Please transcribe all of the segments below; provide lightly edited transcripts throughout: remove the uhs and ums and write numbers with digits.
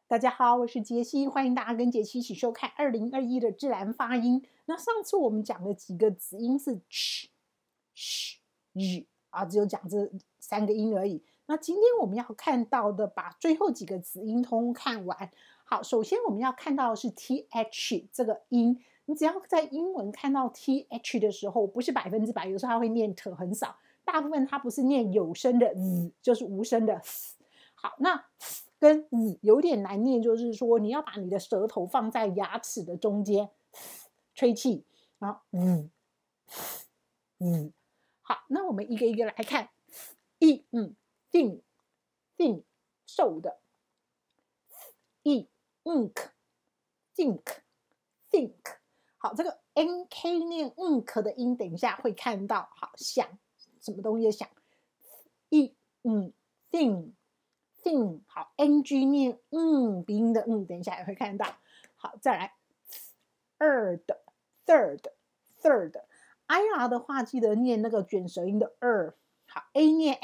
大家好，我是杰西，欢迎大家跟杰西一起收看2021的自然发音。那上次我们讲的几个子音是 ch、sh、r 啊，只有讲这3个音而已。那今天我们要看到的，把最后几个子音通看完。好，首先我们要看到的是 th 这个音。你只要在英文看到 th 的时候，不是100%，有时候它会念 t 很少，大部分它不是念有声的 z， 就是无声的 s。好，那跟有点难念，就是说你要把你的舌头放在牙齿的中间，吹气，然后好，那我们一个一个来看。thin 瘦的 ink think 好，这个 nk 念 ink 的音，等一下会看到。好，响什么东西的响thin 好 ng 念鼻音的等一下也会看到。好，再来 third ir 的话记得念那个卷舌音的好 a 念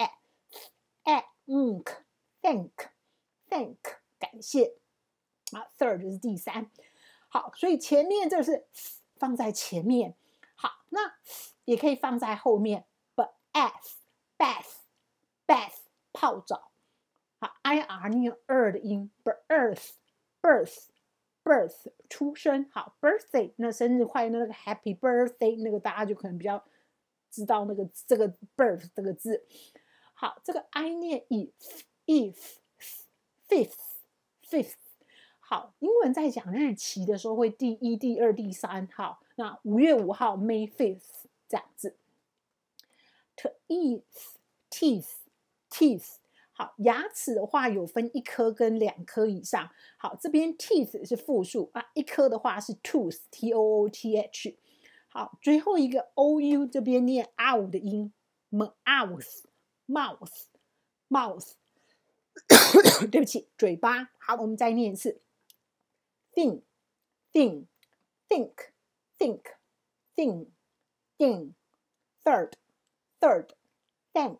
thank 感谢。好 third 是第3。好，所以前面这是放在前面。好，那也可以放在后面。bath 泡澡。好 ir 念的音 birth 出生。好 birthday 那生日快乐那个 happy birthday 那个大家就可能比较知道那个这个 birth 这个字。好，这个 I 念 fifth 好，英文在讲日期的时候会第1、第2、第3。好，那5月5号 May 5th 这样子。teeth好，牙齿的话有分1颗跟2颗以上。好，这边 teeth 是复数啊，1颗的话是 tooth tooth。好，最后一个 ou 这边念 ow 的音 mouth 对不起，嘴巴。好，我们再念一次 think third thank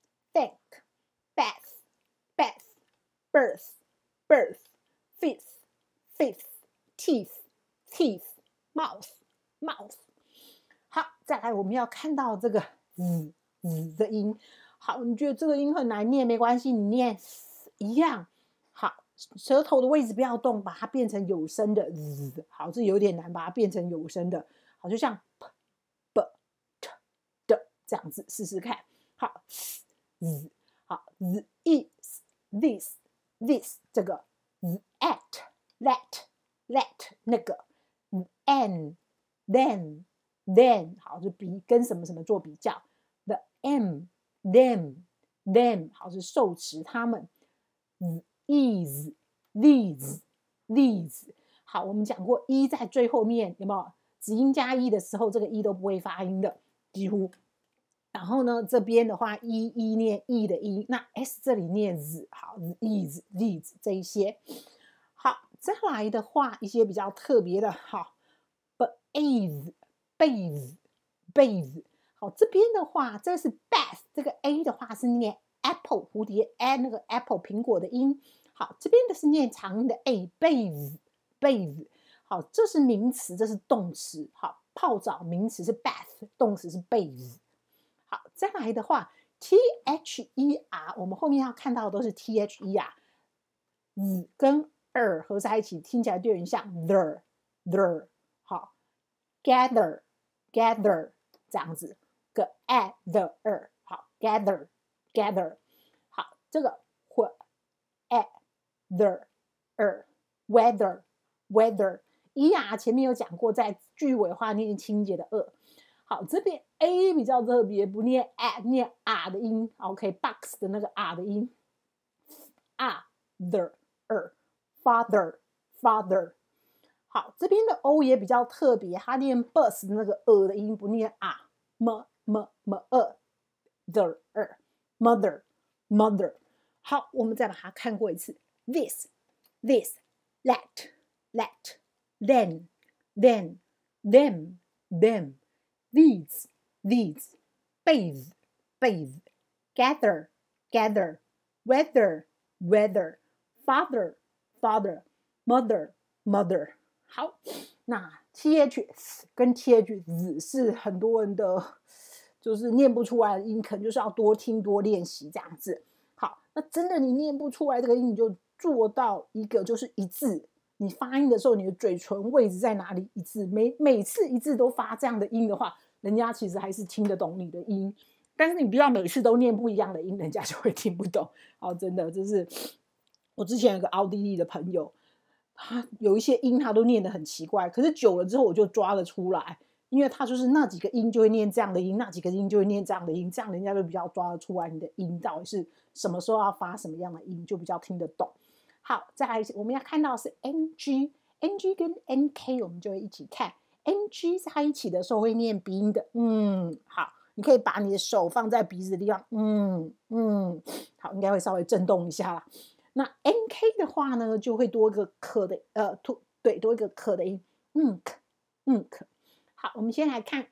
bath birth fifth teeth mouth。好，再来我们要看到这个的音。好，你觉得这个音很难念没关系，你念一样。好，舌头的位置不要动，把它变成有声的好，这有点难，把它变成有声的。好，就像 p t 的这样子试试看。好，好 is this 这个 at let 那个 and then 好，就跟什么什么做比较。the them 好，是受词他们。is these 好，我们讲过一在最后面有没有子音加一的时候，这个一都不会发音的几乎。然后呢，这边的话一念 e 的音，那 s 这里念 z。好 is these 这一些。好，再来的话一些比较特别的。好 bathe 好，这边的话这是 bath， 这个 a 的话是念 apple 蝴蝶 a 那个 apple 苹果的音。好，这边的是念长音的 a bathe 好，这是名词，这是动词。好，泡澡名词是 bath， 动词是 bathe。好，再来的话 THER 我们后面要看到的都是 THER， 跟合在一起听起来就有点像 the 好 gather 这样子个 at the 好 gather 好，这个 at the weather ER 前面有讲过，在句尾化念清洁的好，这边 A 比较特别，不念 at， 念 R 的音。OK， box 的那个 R 的音。the father。好，这边的 O 也比较特别，它念 bus 的那个的音，不念 R。the mother。好，我们再把它看过一次。this let then them these bathe gather weather father father mother mother。好，那 th 跟 th 字是很多人的就是念不出来的音，可能就是要多听多练习这样子。好，那真的你念不出来这个音，你就做到一个就是一字。你发音的时候，你的嘴唇位置在哪里一致，每次一致都发这样的音的话，人家其实还是听得懂你的音。但是你不要每次都念不一样的音，人家就会听不懂。好，真的就是我之前有个奥地利的朋友，他有一些音他都念得很奇怪，可是久了之后我就抓得出来，因为他就是那几个音就会念这样的音，那几个音就会念这样的音，这样人家就比较抓得出来你的音到底是什么时候要发什么样的音，就比较听得懂。好，再来我们要看到的是 NG 跟 NK 我们就会一起看。 NG 在一起的时候会念鼻音的，好，你可以把你的手放在鼻子的地方，好，应该会稍微震动一下啦。那 NK 的话呢，就会多一个可的对，多一个可的音，好，我们先来看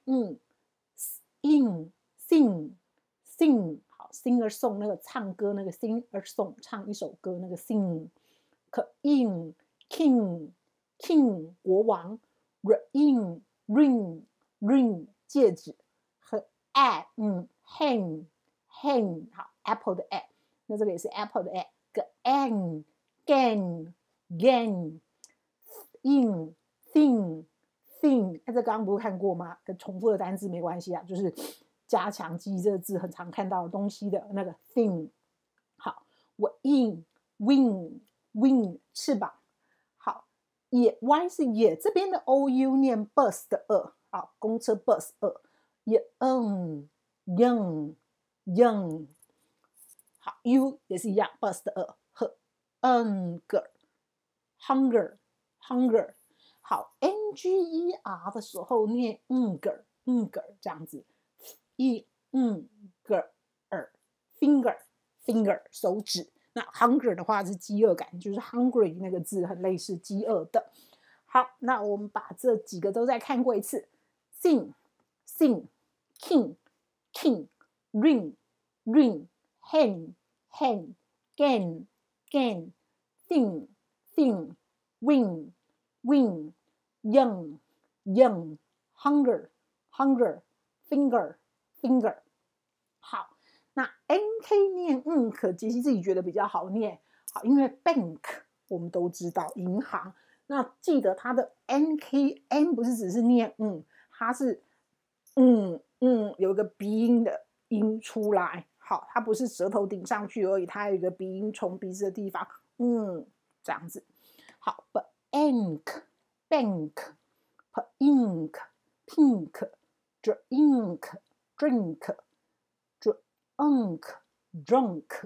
sing 好 singer song 那个唱歌那个 singer song 唱一首歌那个 sing。 可 in king 国王， ring 戒指，和 hen 好 apple 的 a， 那这个也是 apple 的 a， 个 gan in thing， 这刚刚不是看过吗？跟重复的单字没关系啊，就是加强记忆这个字很常看到的东西的那个 thing。 好，我 wing 翅膀。好，也 y 是也，这边的 ou 念 bus 的好，公车 bus 也young，好 u 也是一样 bus 的和 hunger。好 nger 的时候念 nger 这样子finger 手指。那 hunger 的话是饥饿感，就是 hungry 那个字很类似饥饿的。好，那我们把这几个都再看过一次。sing king ring hen gan thing wing young hunger finger。好，那 NK 念可杰西自己觉得比较好念。好，因为 bank 我们都知道银行，那记得它的 NKN 不是只是念它是有一个鼻音的音出来。好，它不是舌头顶上去而已，它有一个鼻音从鼻子的地方这样子。好 bank pink drink drunk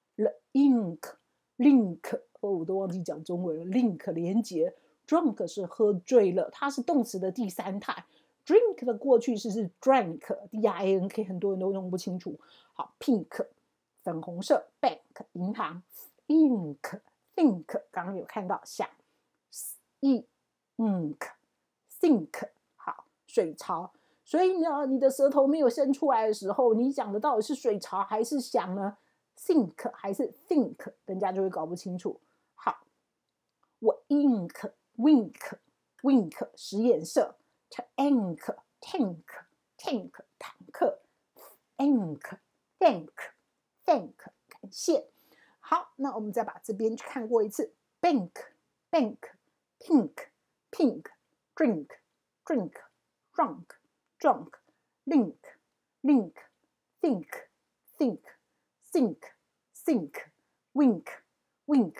link 我都忘记讲中文了。link 连结， drunk 是喝醉了，它是动词的第三态。drink 的过去式是 drank D-I-A-N-K， 很多人都弄不清楚。好 pink 粉红色， bank 银行， ink think 刚刚有看到想，ink sink 好水槽。所以呢，你的舌头没有伸出来的时候，你讲的到底是水槽还是想呢？ think 还是 think， 人家就会搞不清楚。好，我 ink wink 使眼色， tank 坦克， thank 感谢。好，那我们再把这边看过一次。 bank pink drink drunk link think wink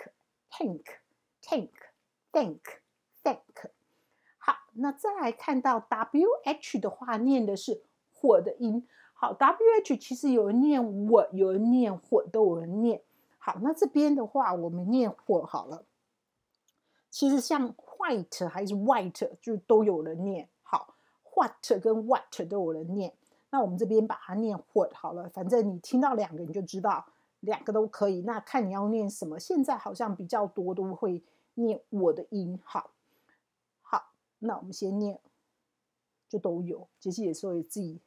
tank thank。 好，那再来看到 WH 的话，念的是火的音。好 WH 其实有人念我，有人念火，都有人念。好，那这边的话我们念火好了。其实像 white 还是 white 就都有人念。好， what 跟 what 都有人念。那我们这边把它念火好了，反正你听到两个你就知道两个都可以，那看你要念什么。现在好像比较多都会念我的音。好，那我们先念，就都有。杰西也说自己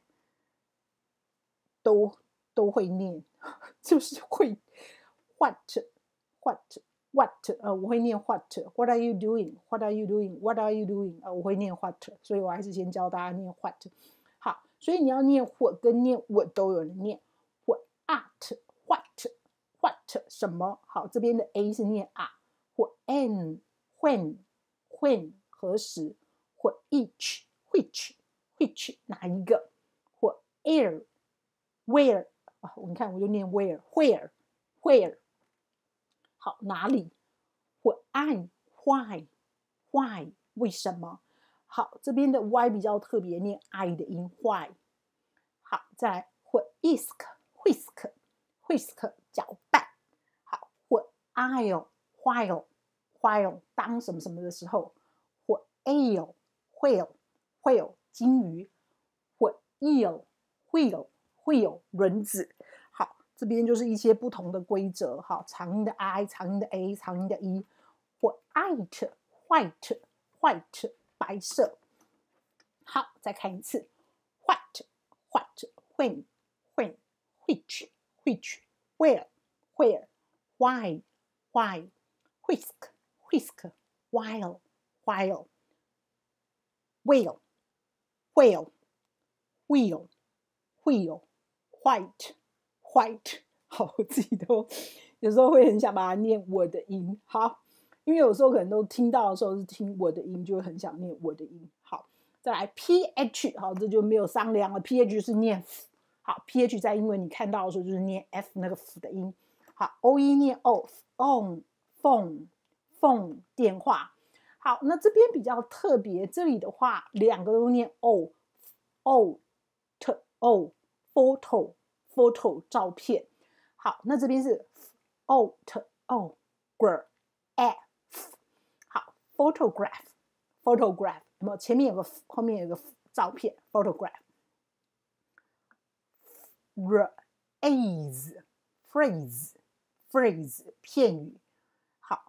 都会念，就是会 what what 我会念 what are you doing what are you doing what are you doing 我会念 what， 所以我还是先教大家念 what。 好，所以你要念 what 跟念 what 都有人念 what what 什么。好，这边的 a 是念 a what an when 何时 what each which 哪一个 what where 你看我就念 where 好，哪里 what I why 为什么。好，这边的 y 比较特别，念 i 的音 why。好，再来 what whisk 搅拌。好 what while 当什么什么的时候 what whale 金鱼 what wheel 轮子。好，这边就是一些不同的规则。好，长音的 i 长音的 a 长音的 e what white 白色。好，再看一次 what when which where why whisk while whale wheel white。 好，我自己都有时候会很想把它念我的音。好，因为有时候可能都听到的时候是听我的音，就会很想念我的音。好，再来 ph， 好，这就没有商量了。ph 是念 f， 好 ，ph 在英文你看到的时候就是念 f 那个 f 的音。好 ，oe 念 on phone 电话。好，那这边比较特别，这里的话两个都念 o photo 照片。好，那这边是 graph。 好 photograph 有没有？前面有个后面有个照片 photograph。 phrase 片语。好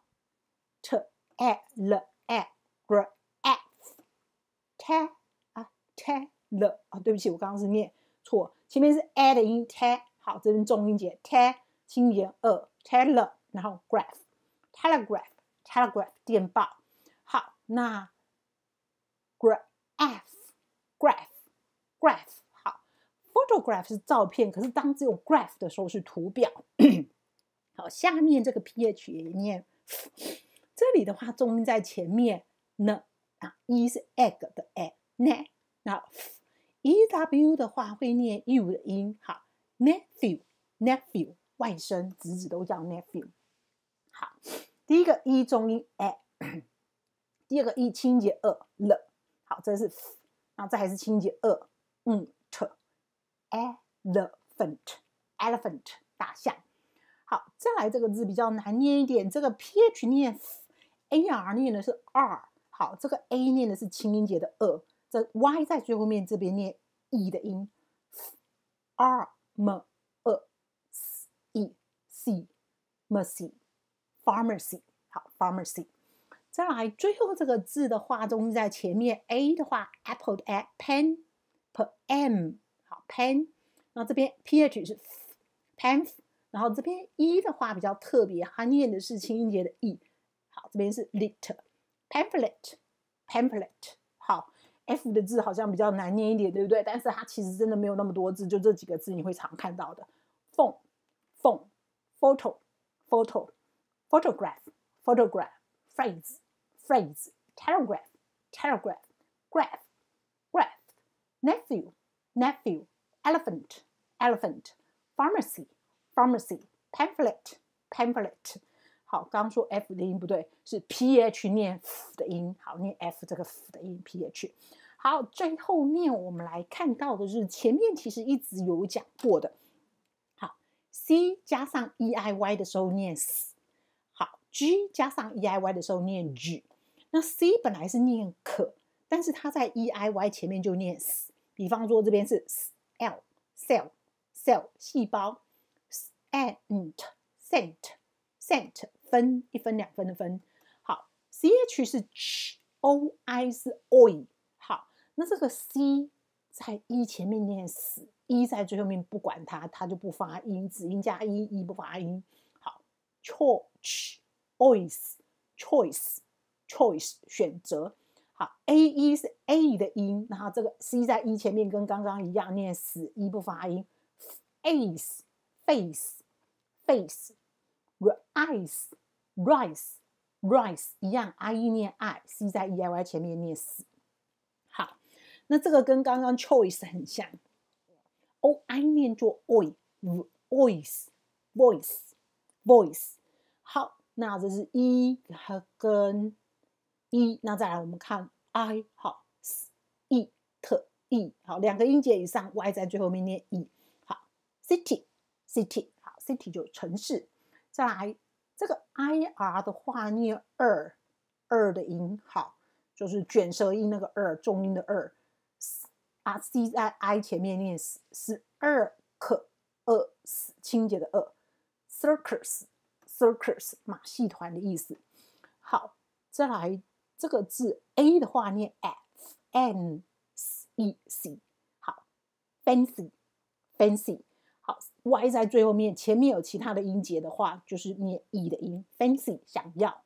tell 对不起，我刚刚是念错，前面是 a 的音 tell。 好，这边重音节 tell 轻音节tell， 然后 telegraph 电报。好，那 graph 好 photograph 是照片，可是当只有 graph 的时候是图表。好，下面这个 ph 也念 这里的话重音在前面呢，e 是 egg 的 ne， 然后 ew 的话会念 u 的音。好 nephew 外甥侄子都叫 nephew。 好，第一个 e 重音 第二个 e 轻音节了。好，这是 f， 然后再还是轻音节elephant 大象。好，再来这个字比较难念一点，这个 ph 念 ar 念的是 r。 好，这个 a 念的是轻音节的这 y 在最后面这边念 e 的音 pharmacy。 好 pharmacy。 再来最后这个字的话重音在前面 a 的话 apple 的 pen m。 好 pen， 然后这边 ph 是 pen， 然后这边 e 的话比较特别，它念的是轻音节的 e。 好，这边是 lit pamphlet。 好， f 的字好像比较难念一点，对不对？但是它其实真的没有那么多字，就这几个字你会常看到的 phone photo photograph phrase telegraph graph nephew elephant pharmacy pamphlet。 好，刚刚说 f 的音不对，是 ph 念 f 的音。好，念 f 这个 f 的音 ph。 好，最后面我们来看到的是前面其实一直有讲过的。好 c 加上 eiy 的时候念 s。 好 g 加上 eiy 的时候念 g。 那 c 本来是念可，但是它在 eiy 前面就念 s。 比方说这边是 cell 细胞 cent 分一分两分的分。好 ch 是 ch oi 是 oi。 好，那这个 c 在 e 前面念死， e 在最后面不管它，它就不发音，子音加 e 不发音。好 church choice 选择。好 ，A 是 A 的音，然后这个 C 在 E 前面跟刚刚一样念死 E 不发音。face rice 一样 I 念 I，C 在 EIY 前面念死。好，那这个跟刚刚 choice 很像 ，OI 念作 voice。好，那这是 E 跟 E， 那再来我们看 I， 好 ，E 特 E， 好，两个音节以上 Y 在最后面念 E， 好 ，city， 好 ，city 就城市。再来这个 IR 的话念二的音，好，就是卷舌音那个重音的啊 ，C 在 I 前面念是清洁的circus 马戏团的意思。好，再来这个字 A 的话念 FNCE， 好 fancy， 好 Y 在最后面，前面有其他的音节的话，就是念 E 的音 fancy 想要。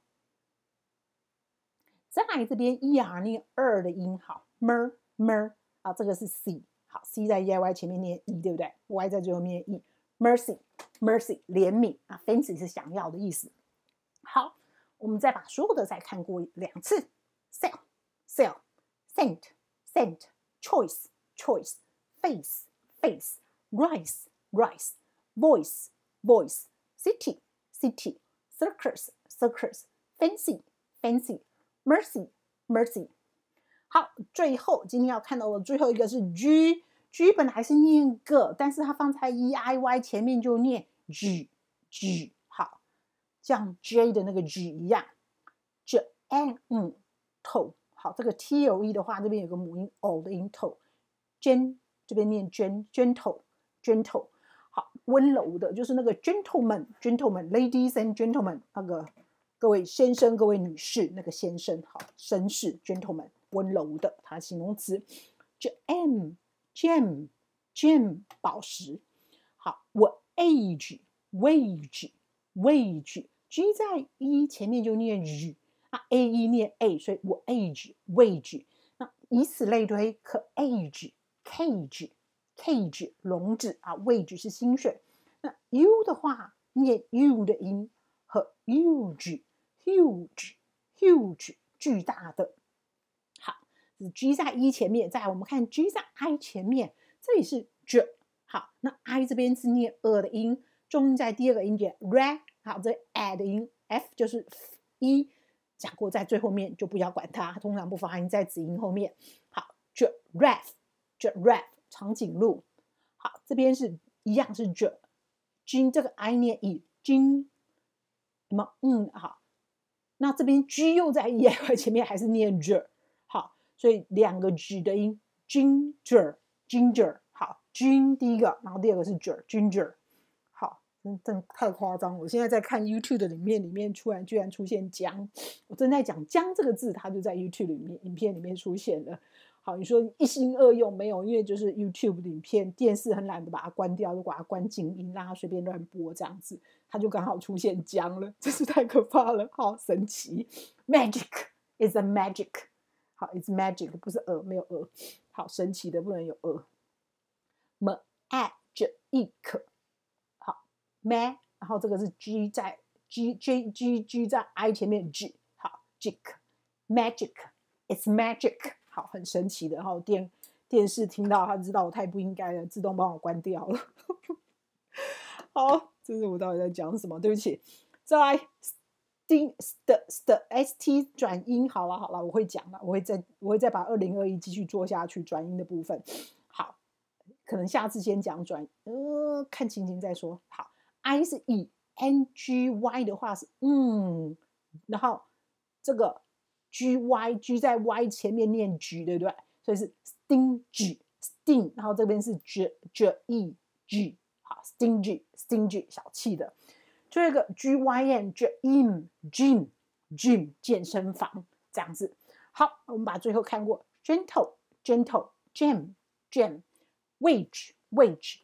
再来这边 ER 念的音，好 mer 啊，这个是 C， 好 C 在 EY 前面念 E， 对不对 ？Y 在最后面念 E，mercy 怜悯啊 ，fancy 是想要的意思。好，我们再把所有的再看过2次 ，sell scent choice face rice voice city circus fancy mercy。好，最后今天要看到的最后一个是 G 本来是念个，但是它放在 EIY 前面就念 G， 好，像 J 的那个 G 一样 ，gentle， 好，这个 TOE 的话，这边有个母音 O 的音 toe， 这边念 gentle， 好，温柔的，就是那个 gentleman ladies and gentlemen， 那个各位先生各位女士，那个先生，好，绅士 gentleman， 温柔的，它的形容词 gem 宝石。好，我 wage G 在 E 前面就念 G 啊 ，AE 念 A， 所以我 wage。那以此类推，可 cage 笼子啊 ，wage 是薪水。那 U 的话念 U 的音和 huge 巨大的。好，是 G 在 E 前面，再来我们看 G 在 I 前面，这里是 J。好，那 I 这边是念的音，重音在第二个音节 re。好，这 a 的音 F 就是 E， 讲过在最后面就不要管它，通常不发音在子音后面。好 ，giraffe 长颈鹿。好，这边是一样是 J， 这个 I 念 E， 好，那这边 G 又在 EIY 前面还是念 J， 好，所以两个 G 的音 ginger， 好 G 第一个，然后第二个是 ginger。真太夸张！我现在在看 YouTube 的影片里面，居然出现姜。我正在讲姜这个字，它就在 YouTube 影片里面出现了。好，你说一心二用没有？因为就是 YouTube 的影片，电视很懒得把它关掉，就把它关静音，让它随便乱播这样子，它就刚好出现姜了，真是太可怕了，好神奇。Magic is a magic， 好 ，is magic 不是没有好神奇的不能有magic。然后这个是 G 在 G 在 I 前面 G， 好 magic it's magic， 好，很神奇的。然后电视听到他知道我太不应该了，自动帮我关掉了。好，这是我到底在讲什么？对不起。再来 ST 转音，好了，我会讲了，我会再把2021继续做下去转音的部分。好，可能下次先讲转看情形再说。好。I 是 E，NGY 的话是然后这个 G 在 Y 前面念 G， 对不对？所以是 sting， 然后这边是 G， 好 stingy 小气的。最后一个 GYM，gym 健身房这样子。好，我们把最后看过 gentle jam wage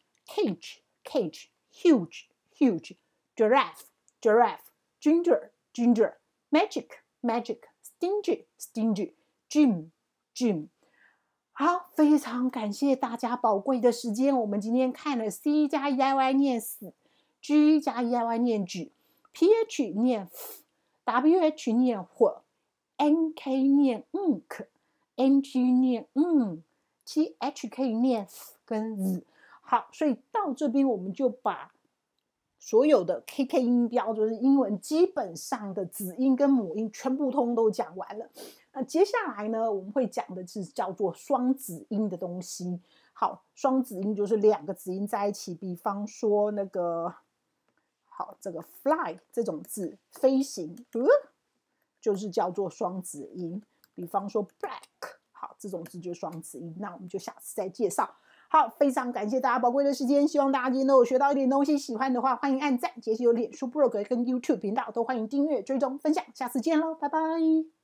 cage huge giraffe ginger ginger, magic, magic, stingy, stingy, gym, gym。好，非常感谢大家宝贵的时间。我们今天看了 C 加 EIY 念死 ，G 加 EIY 念 G，PH 念 F，WH 念火 ，NK 念 NK，NG 念THK 念 F 跟 Z。好，所以到这边我们就把所有的 KK 音标，就是英文基本上的子音跟母音全部通都讲完了。接下来呢，我们会讲的是叫做双子音的东西。好，双子音就是两个子音在一起，比方说那个，好，这个 fly 这种字，飞行，就是叫做双子音。比方说 black， 好，这种字就是双子音。那我们就下次再介绍。好，非常感谢大家宝贵的时间，希望大家今天都有学到一点东西。喜欢的话，欢迎按赞。杰西有脸书、部落格跟 YouTube 频道，都欢迎订阅、追踪、分享。下次见喽，拜拜。